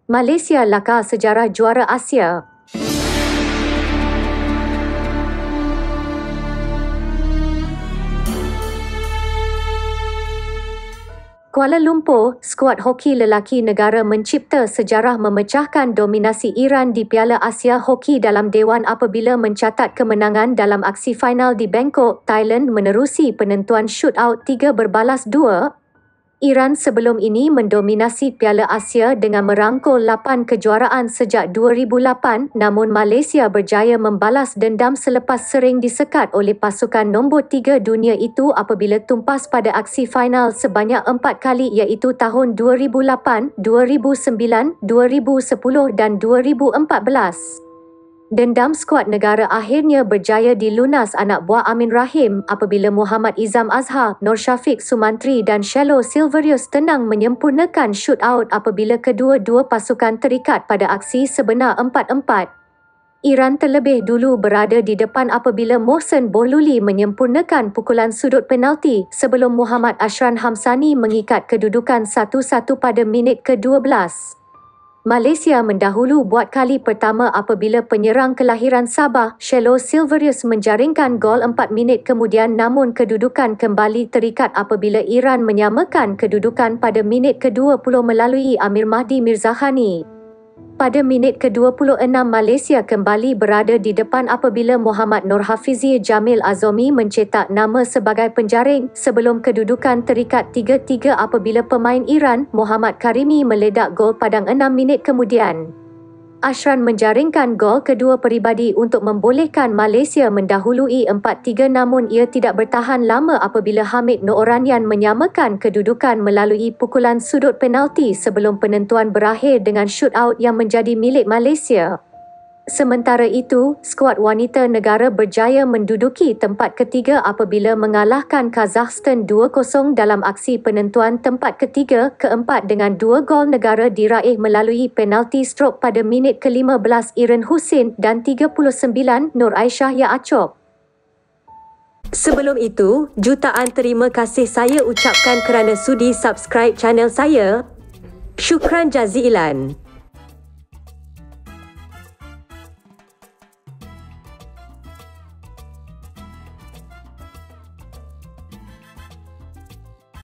Malaysia lakar sejarah juara Asia. Kuala Lumpur, skuad hoki lelaki negara mencipta sejarah memecahkan dominasi Iran di Piala Asia Hoki dalam Dewan apabila mencatat kemenangan dalam aksi final di Bangkok, Thailand menerusi penentuan shootout 3-2. Iran sebelum ini mendominasi Piala Asia dengan merangkul 8 kejuaraan sejak 2008, namun Malaysia berjaya membalas dendam selepas sering disekat oleh pasukan nombor 3 dunia itu apabila tumpas pada aksi final sebanyak 4 kali iaitu tahun 2008, 2009, 2010 dan 2014. Dendam skuad negara akhirnya berjaya dilunas anak buah Amin Rahim apabila Muhammad Izam Azhar, Nur Syafiq Sumantri dan Shallow Silverius tenang menyempurnakan shootout apabila kedua-dua pasukan terikat pada aksi sebenar 4-4. Iran terlebih dulu berada di depan apabila Mohsen Bohluli menyempurnakan pukulan sudut penalti sebelum Muhammad Ashran Hamsani mengikat kedudukan 1-1 pada minit ke-12. Malaysia mendahulu buat kali pertama apabila penyerang kelahiran Sabah, Shallow Silverius menjaringkan gol 4 minit kemudian namun kedudukan kembali terikat apabila Iran menyamakan kedudukan pada minit ke-20 melalui Amir Mahdi Mirzahani. Pada minit ke-26 Malaysia kembali berada di depan apabila Muhammad Nur Hafizi Jamil Azomi mencetak nama sebagai penjaring sebelum kedudukan terikat 3-3 apabila pemain Iran, Muhammad Karimi meledak gol padang 6 minit kemudian. Ashran menjaringkan gol kedua peribadi untuk membolehkan Malaysia mendahului 4-3 namun ia tidak bertahan lama apabila Hamid Nooranian menyamakan kedudukan melalui pukulan sudut penalti sebelum penentuan berakhir dengan shootout yang menjadi milik Malaysia. Sementara itu, skuad wanita negara berjaya menduduki tempat ketiga apabila mengalahkan Kazakhstan 2-0 dalam aksi penentuan tempat ketiga, keempat dengan 2 gol negara diraih melalui penalti strok pada minit ke-15 Iren Husin dan 39 Nur Aisyah Yaacob. Sebelum itu, jutaan terima kasih saya ucapkan kerana sudi subscribe channel saya. Syukran jazilan.